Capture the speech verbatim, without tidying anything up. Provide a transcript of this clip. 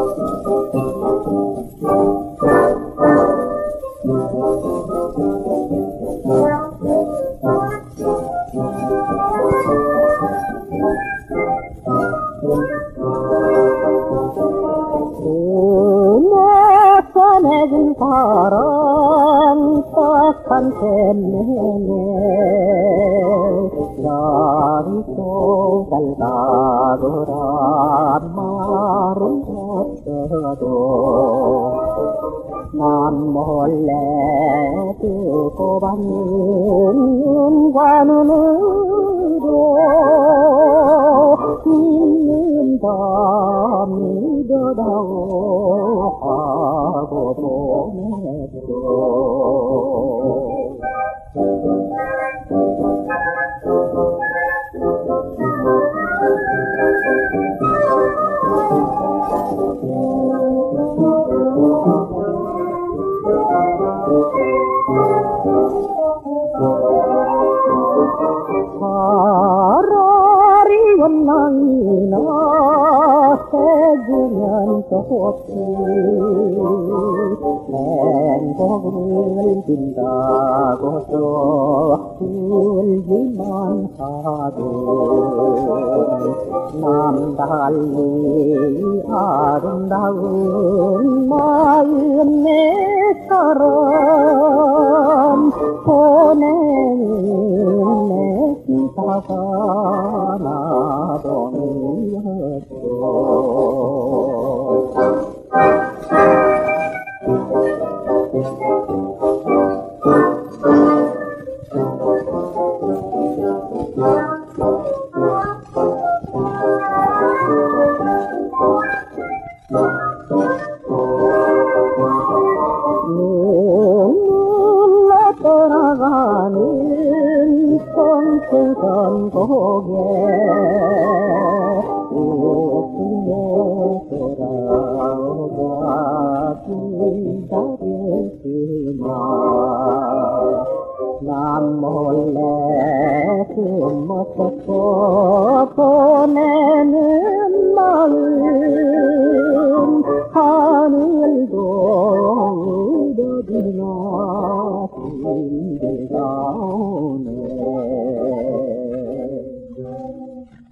내준 사랑 딱한 템내네 날이 쏟아가더라 말은 없어도 난 몰래 두고 받는 눈과 눈으로 믿는다 믿어다오 하고 보냈어. 차라리 원망이나 해주면 좋지 행복을 빈다고서 울기만 하도 남달리 아름다운 마음 내 사랑 보내는 내 기사가 나도 밀렸어. 눈물로 떠나가는 성층선 고개 웃으며 돌아오자 기다렸지만 난 몰래 숨어서 보내는 마음 하늘도 울어주나 힘들다